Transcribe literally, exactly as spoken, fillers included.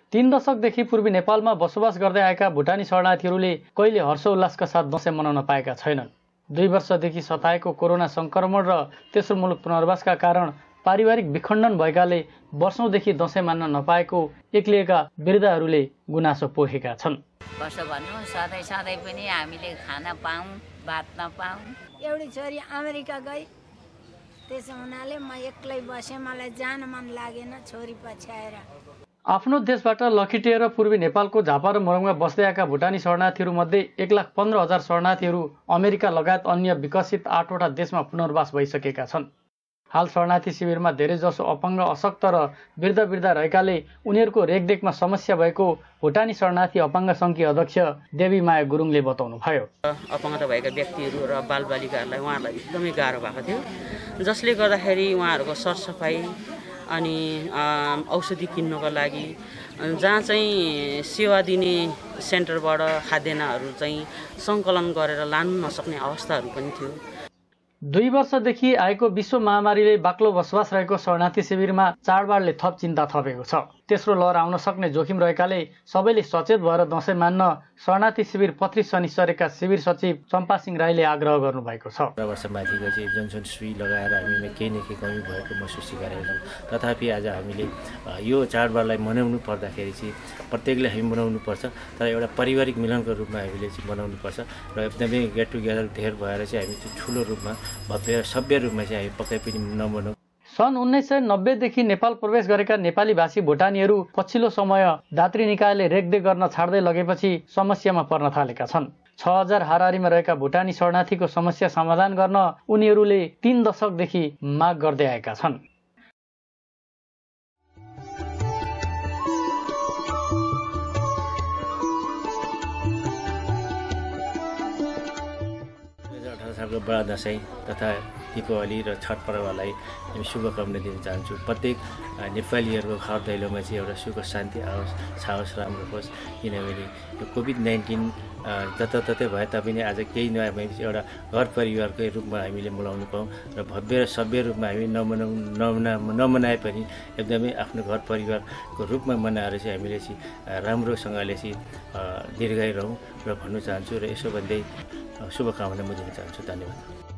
तीन दशकदेखि पूर्वी नेपालमा बसोबास गर्दै आएका भुटानी शरणार्थीहरूले कहिले हर्षोल्लासका साथ दशैं मनाउन पाएका छैनन्। दुई वर्षदेखि सताएको कोरोना संक्रमण र तेस्रो मुलुक पुनर्वासका कारण पारिवारिक विखण्डन भएकाले वर्षौंदेखि दशैं मान्न नपाएको एक्लिएका वृद्धहरूले गुनासो पोखेका छन्। कसो भन्नु, सधैँ सधैँ पनि हामीले खान पाऊँ, भात नपाऊँ। एउटी छोरी अमेरिका गई, त्यसो हुनाले म एक्लै बसेँ। मलाई जान मन लागेन छोरी पछ्याएर। आफ्नो देशबाट लखिटिएर पूर्वी नेपालको झापा र मोरङमा बस्दै आएका भुटानी शरणार्थीहरू मध्ये एक लाख पन्ध्र हजार शरणार्थीहरू अमेरिका लगायत अन्य विकसित आठवटा देशमा पुनर्वास भइसकेका छन्। हाल शरणार्थी शिविरमा धेरैजसो अपाङ्ग, अशक्त र वृद्ध वृद्ध रहेकाले उनीहरूको रेखदेखमा समस्या भएको भुटानी शरणार्थी अपाङ्ग सङ्घकी अध्यक्ष देवी माया गुरुङले बताउनुभयो। अपाङ्गता भएका व्यक्तिहरू र बालबालिकाहरूलाई उहाँहरूलाई एकदमै गाह्रो भएको थियो, जसले गर्दाखेरि उहाँहरूको सरसफाइ अनि औषधि किन्नको लागि जहाँ चाहिँ सेवा दिने सेन्टरबाट खाद्यान्नहरू चाहिँ सङ्कलन गरेर लानु नसक्ने अवस्थाहरू पनि थियो। दुई वर्षदेखि आएको विश्व महामारीले बाक्लो बसोबास रहेको शरणार्थी शिविरमा चाडबाडले थप चिन्ता थपेको छ। तेस्रो लहर आउन सक्ने जोखिम रहेकाले सबैले सचेत भएर दशैं मान्न शरणार्थी शिविर पत्री सनिसरेका शिविर सचिव चम्पा सिंह राईले आग्रह गर्नुभएको छ। वर्षमाथिको चाहिँ जनसन सुई लगाएर हामीमा केही न केही कमी भएको महसुस गरेका छौँ। तथापि आज हामीले यो चाडबाडलाई मनाउनु पर्दाखेरि चाहिँ प्रत्येकले हामी मनाउनु पर्छ, तर एउटा पारिवारिक मिलनको रूपमा हामीले चाहिँ मनाउनु पर्छ र एकदमै गेट टुगेदर धेर भएर चाहिँ हामी चाहिँ ठुलो रूपमा भव्य सभ्य रूपमा चाहिँ हामी पक्कै पनि नमनाउँ। सन् उन्नाइस सय नब्बेदेखि नेपाल प्रवेश गरेका नेपाली भाषी भुटानीहरू पछिल्लो समय दात्री निकायले रेखदेख गर्न छाड्दै लगेपछि समस्यामा पर्न थालेका छन्। छ हजार हाराहारीमा रहेका भुटानी शरणार्थीको समस्या समाधान गर्न उनीहरूले तीन दशकदेखि माग गर्दै आएका छन्। सालको बडा दशैं तथा दीपावली र छठ पर्वलाई हामी शुभकामना दिन चाहन्छु। प्रत्येक नेपालीहरूको घर दैलोमा चाहिँ एउटा सुख शान्ति आओस्, छाओस्, राम्रो होस्। किनभने यो कोभिड नाइन्टिन जताततै भए तापनि आज केही नआए भनेपछि एउटा घर परिवारकै रूपमा हामीले मनाउनु पाऊँ र भव्य र सभ्य रूपमा हामी नमनाउ नमना नमनाए पनि एकदमै आफ्नो घर परिवारको रूपमा मनाएर चाहिँ हामीले चाहिँ राम्रोसँगले चाहिँ दीर्घायु रहौँ र भन्नु चाहन्छु र यसो भन्दै शुभकामना म दिन चाहन्छु। धन्यवाद।